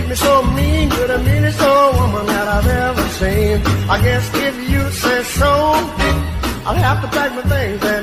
me so mean, you're the meanest old woman that I've ever seen. I guess if you say so, I'll have to pack my things and